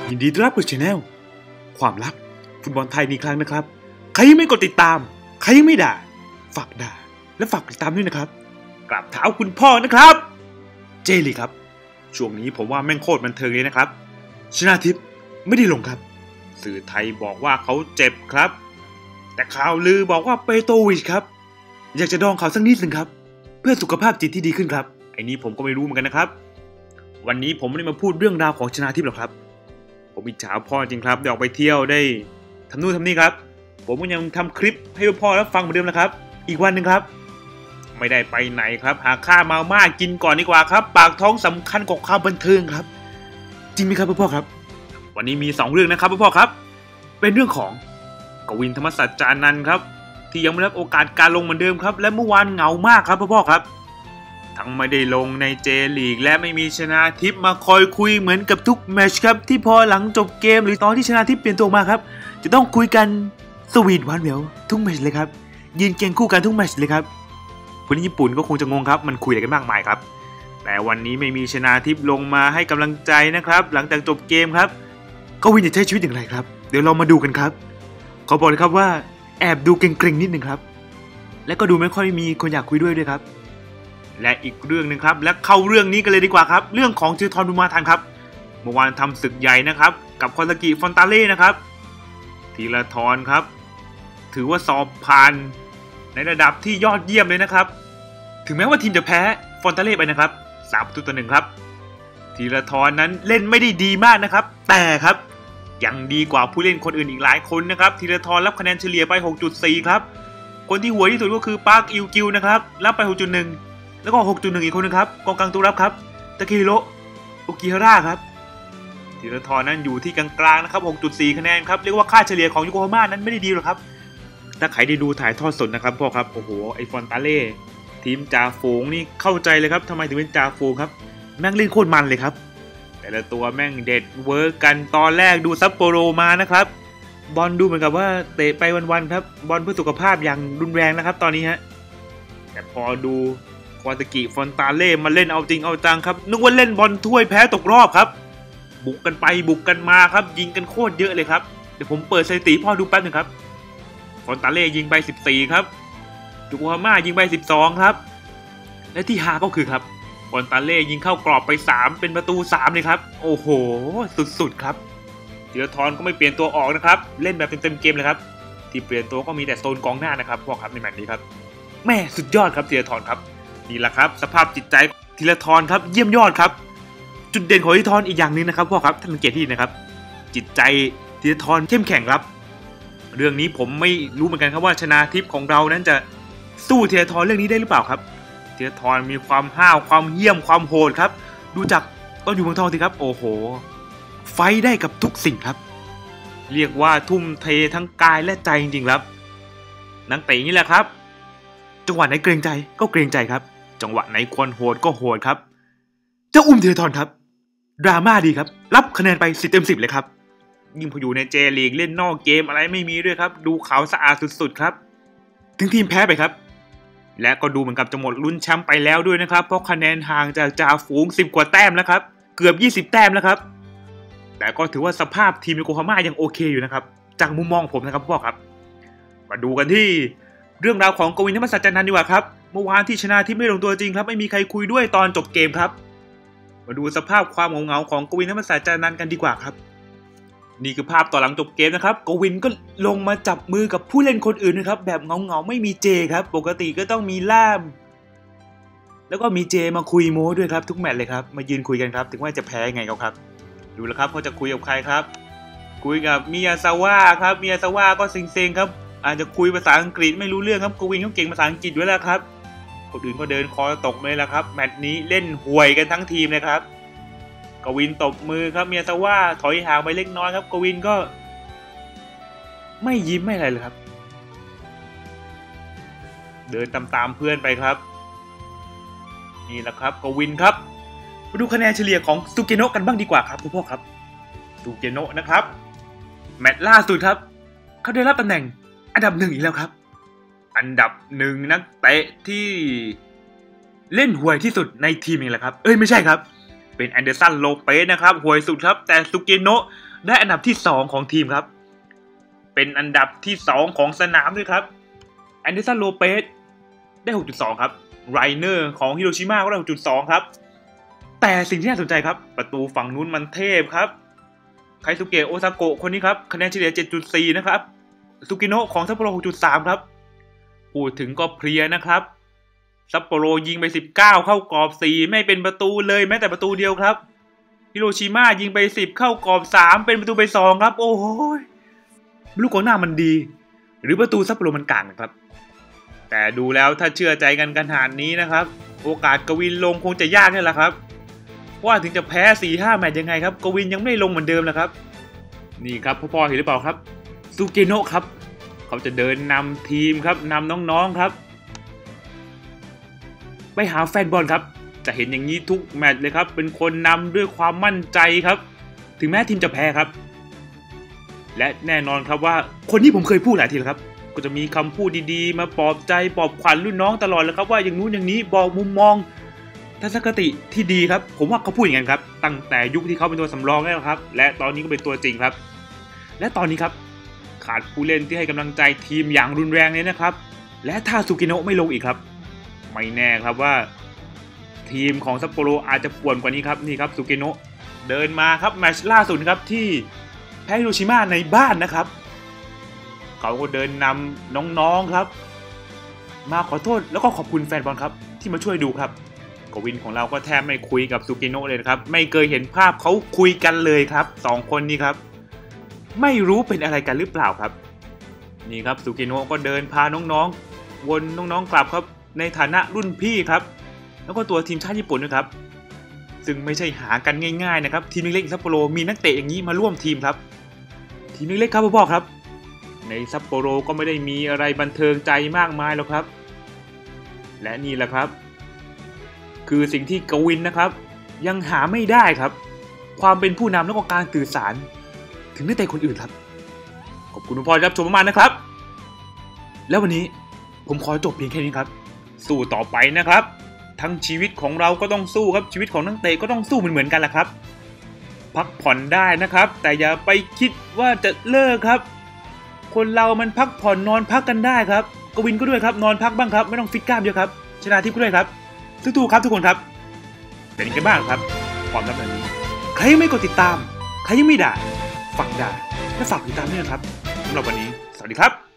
ยินดีต้อนรับสู่ช anel ความลับฟุตบอลไทยอีกครั้งนะครับใครยังไม่กดติดตามใครยังไม่ด่าฝากด่าและฝากติดตามด้วยนะครับกราบเท้าคุณพ่อนะครับเจลีครับช่วงนี้ผมว่าแม่งโคตรบันเทิงเลยนะครับชนาทิพย์ไม่ได้ลงครับสื่อไทยบอกว่าเขาเจ็บครับแต่ข่าวลือบอกว่าเปโตวิชครับอยากจะดองเขาสักนิดนึงครับเพื่อสุขภาพจิตที่ดีขึ้นครับไอ้นี้ผมก็ไม่รู้เหมือนกันนะครับวันนี้ผมไม่ได้มาพูดเรื่องราวของชนาทิพย์หรอกครับผมอิจฉาพ่อจริงครับได้ออกไปเที่ยวได้ทำนู่นทำนี่ครับผมก็ยังทำคลิปให้พ่อรับฟังเหมือนเดิมนะครับอีกวันหนึ่งครับไม่ได้ไปไหนครับหาข้าวมาม่ากินก่อนดีกว่าครับปากท้องสำคัญกว่าความบันเทิงครับจริงไหมครับพ่อครับวันนี้มี2เรื่องนะครับพ่อครับเป็นเรื่องของกวินธรรมสัจจานันท์ครับที่ยังไม่รับโอกาสการลงเหมือนเดิมครับและเมื่อวานเหงามากครับพ่อครับทั้งไม่ได้ลงในเจลีกและไม่มีชนาทิพย์มาคอยคุยเหมือนกับทุกแมตช์ครับที่พอหลังจบเกมหรือตอนที่ชนาทิพย์เปลี่ยนตัวมาครับจะต้องคุยกันสวีทหวานแหววทุกแมตช์เลยครับยืนเคียงคู่กันทุกแมตช์เลยครับคนญี่ปุ่นก็คงจะงงครับมันคุยอะไรกันมากมายครับแต่วันนี้ไม่มีชนาทิพย์ลงมาให้กำลังใจนะครับหลังจากจบเกมครับกวินจะใช้ชีวิตอย่างไรครับเดี๋ยวเรามาดูกันครับขอบอกเลยครับว่าแอบดูเกรงๆนิดนึงครับและก็ดูไม่ค่อยมีคนอยากคุยด้วยครับและอีกเรื่องนึงครับและเข้าเรื่องนี้กันเลยดีกว่าครับเรื่องของธีรทรบุญมาทันครับเมื่อวานทำศึกใหญ่นะครับกับคอนซากิฟอนตาเล่นะครับธีรทรครับถือว่าสอบผ่านในระดับที่ยอดเยี่ยมเลยนะครับถึงแม้ว่าทีมจะแพ้ฟอนตาเล่ไปนะครับ3-1ครับธีรทรนั้นเล่นไม่ได้ดีมากนะครับแต่ครับยังดีกว่าผู้เล่นคนอื่นอีกหลายคนนะครับธีรทรรับคะแนนเฉลี่ยไป 6.4 ครับคนที่หัวที่สุดก็คือปาร์คอิวกิวนะครับรับไป 6.1 แล้วก็ 6.1 อีกคนนึงครับกองกลางตัวรับครับตะเคฮิโรโอกิฮาร่าครับธีรทรนั้นอยู่ที่กลางๆนะครับ 6.4 คะแนนครับเรียกว่าค่าเฉลี่ยของโยโกฮาม่านั้นไม่ได้ดีหรอกครับถ้าใครได้ดูถ่ายทอดสดนะครับพ่อครับโอ้โหไอฟอนตาเล่ทีมจ่าฝูงนี่เข้าใจเลยครับทำไมถึงเป็นจ่าฝูงครับแม่งเล่นโคตรมันเลยครับแต่ละตัวแม่งเด็ดเวิร์กกันตอนแรกดูซัปโปโรมานะครับบอลดูเหมือนกับว่าเตะไปวันๆครับบอลเพื่อสุขภาพอย่างรุนแรงนะครับตอนนี้ฮะแต่พอดูคอนซากิฟอนตาเล่มาเล่นเอาจริงเอาจังครับนึกว่าเล่นบอลถ้วยแพ้ตกรอบครับบุกกันไปบุกกันมาครับยิงกันโคตรเยอะเลยครับเดี๋ยวผมเปิดสถิติพ่อดูแป๊บนึงครับฟอนตาเล่ยิงไป14ครับโยโกฮาม่ายิงไป12ครับและที่ฮาก็คือครับฟอนตาเล่ยิงเข้ากรอบไป3เป็นประตู3เลยครับโอ้โหสุดๆครับธีรทรก็ไม่เปลี่ยนตัวออกนะครับเล่นแบบเต็มเกมเลยครับที่เปลี่ยนตัวก็มีแต่โซนกองหน้านะครับพ่อครับในแมตช์นี้ครับแม่สุดยอดครับธีรทรครับนี่แหละครับสภาพจิตใจธีรทรครับเยี่ยมยอดครับจุดเด่นของธีรทรอีกอย่างนึงนะครับพ่อครับท่านสังเกตที่นะครับจิตใจธีรทรเข้มแข็งครับเรื่องนี้ผมไม่รู้เหมือนกันครับว่าชนาทิพย์ของเรานั้นจะสู้ธีรทรเรื่องนี้ได้หรือเปล่าครับธีรทรมีความห้าวความเหี้ยมความโหดครับดูจากตอนอยู่เมืองทองสิครับโอ้โหไฟได้กับทุกสิ่งครับเรียกว่าทุ่มเททั้งกายและใจจริงๆครับนักเตะนี่แหละครับจังหวะไหนเกรงใจก็เกรงใจครับจังหวะไหนควรโหดก็โหดครับเจ้าธีรทรครับดราม่าดีครับรับคะแนนไป10 เต็ม 10เลยครับยิ่งพออยู่ในเจลีกเล่นนอกเกมอะไรไม่มีด้วยครับดูขาวสะอาดสุดๆครับถึงทีมแพ้ไปครับและก็ดูเหมือนกับจะหมดลุ้นแชมป์ไปแล้วด้วยนะครับเพราะคะแนนห่างจากจ่าฝูง10 กว่าแต้มแล้วครับเกือบ20 แต้มแล้วครับแต่ก็ถือว่าสภาพทีมโยโกฮาม่ายังโอเคอยู่นะครับจากมุมมองผมนะครับพ่อครับมาดูกันที่เรื่องราวของกวินธรรมสัจจานันท์ดีกว่าครับเมื่อวานที่ชนะที่ไม่ลงตัวจริงครับไม่มีใครคุยด้วยตอนจบเกมครับมาดูสภาพความเหงาของกวินธรรมสัจจานันท์กันดีกว่าครับนี่คือภาพต่อหลังจบเกมนะครับกวินก็ลงมาจับมือกับผู้เล่นคนอื่นนะครับแบบเงาไม่มีเจครับปกติก็ต้องมีล่ามแล้วก็มีเจมาคุยโม้ด้วยครับทุกแมตช์เลยครับมายืนคุยกันครับถึงว่าจะแพ้ไงครับดูแล้วครับเขาจะคุยกับใครครับคุยกับมิยาซาวะครับมิยาซาวะก็เซ็งๆครับอาจจะคุยภาษาอังกฤษไม่รู้เรื่องครับกวินเขาเก่งภาษาอังกฤษด้วยแล้วครับคนอื่นก็เดินคอตกเลยแล้วครับแมตช์นี้เล่นห่วยกันทั้งทีมเลยครับกวินตบมือครับมิยาซาวะถอยห่างไปเล็กน้อยครับกวินก็ไม่ยิ้มไม่อะไรเลยครับเดินตามเพื่อนไปครับนี่แหละครับกวินครับมาดูคะแนนเฉลี่ยของซูเกโนะกันบ้างดีกว่าครับคุณพ่อครับซูเกโนะนะครับแมตช์ล่าสุดครับเขาได้รับตำแหน่งอันดับ1อีกแล้วครับอันดับ1นักเตะที่เล่นห่วยที่สุดในทีมเองแหละครับไม่ใช่ครับเป็นแอนเดอร์สันโลเปสนะครับห่วยสุดครับแต่ซูเกโนะได้อันดับที่2ของทีมครับเป็นอันดับที่2ของสนามด้วยครับแอนเดอร์สันโลเปสได้ 6.2 ครับไรเนอร์ของฮิโรชิมาก็ได้ 6.2 ครับแต่สิ่งที่น่าสนใจครับประตูฝั่งนู้นมันเทพครับไคซุเกะโอซาโกะคนนี้ครับคะแนนเฉลี่ย 7.4 นะครับซูกิโนะของซัปโปโร 6.3 ครับพูดถึงก็เพลียนะครับซัปโปโรยิงไป19เข้ากรอบ4ไม่เป็นประตูเลยแม้แต่ประตูเดียวครับฮิโรชิมายิงไป10เข้ากรอบ3เป็นประตูไป2ครับโอ้โหลูกกองหน้ามันดีหรือประตูซัปโปโรมันกลางนะครับแต่ดูแล้วถ้าเชื่อใจกันขนาดนี้นะครับโอกาสกวินลงคงจะยากนี่แหละครับว่าถึงจะแพ้ 4-5 แมตช์ยังไงครับกวินยังไม่ลงเหมือนเดิมนะครับนี่ครับพ่อเห็นหรือเปล่าครับซูเกโนะครับเขาจะเดินนำทีมครับนำน้องๆครับไปหาแฟนบอลครับจะเห็นอย่างนี้ทุกแมตช์เลยครับเป็นคนนำด้วยความมั่นใจครับถึงแม้ทีมจะแพ้ครับและแน่นอนครับว่าคนที่ผมเคยพูดหลายทีแล้วครับก็จะมีคำพูดดีๆมาปลอบใจปลอบขวัญรุ่นน้องตลอดเลยครับว่าอย่างนู้นอย่างนี้บอกมุมมองทัศนคติที่ดีครับผมว่าเขาพูดอย่างนั้นครับตั้งแต่ยุคที่เขาเป็นตัวสำรองแล้วครับและตอนนี้ก็เป็นตัวจริงครับและตอนนี้ครับขาดผู้เล่นที่ให้กำลังใจทีมอย่างรุนแรงเลยนะครับและถ้าซูกิโนะไม่ลงอีกครับไม่แน่ครับว่าทีมของซัปโปโรอาจจะป่วนกว่านี้ครับนี่ครับซูกิโนะเดินมาครับแมตช์ล่าสุดครับที่แพ้ฮิโรชิมาในบ้านนะครับเขาก็เดินนำน้องๆครับมาขอโทษแล้วก็ขอบคุณแฟนบอลครับที่มาช่วยดูครับกวินของเราก็แทบไม่คุยกับซูกิโนะเลยนะครับไม่เคยเห็นภาพเขาคุยกันเลยครับ2คนนี้ครับไม่รู้เป็นอะไรกันหรือเปล่าครับนี่ครับซูกิโนะก็เดินพาน้องๆวนน้องๆกลับครับในฐานะรุ่นพี่ครับแล้วก็ตัวทีมชาติญี่ปุ่นนะครับซึ่งไม่ใช่หากันง่ายๆนะครับทีมเล็กๆซัปโปโรมีนักเตะอย่างนี้มาร่วมทีมครับทีมเล็กๆครับพ่อครับในซัปโปโรก็ไม่ได้มีอะไรบันเทิงใจมากมายหรอกครับและนี่แหละครับคือสิ่งที่กวินนะครับยังหาไม่ได้ครับความเป็นผู้นำและก็การสื่อสารถึงนักเตะคนอื่นครับขอบคุณทุกท่านรับชมมากๆนะครับแล้ววันนี้ผมขอจบเพียงแค่นี้ครับสู้ต่อไปนะครับทั้งชีวิตของเราก็ต้องสู้ครับชีวิตของนักเตะก็ต้องสู้เหมือนกันแหละครับพักผ่อนได้นะครับแต่อย่าไปคิดว่าจะเลิกครับคนเรามันพักผ่อนนอนพักกันได้ครับกวินก็ด้วยครับนอนพักบ้างครับไม่ต้องฟิตกล้ามเยอะครับชนะทิพย์ก็ด้วยครับสู้ๆครับทุกคนครับเป็นยังไงบ้างครับความลับแบบนี้ใครยังไม่กดติดตามใครยังไม่ด่าฝากด่าและฝากติดตามด้วยนะครับสำหรับวันนี้สวัสดีครับ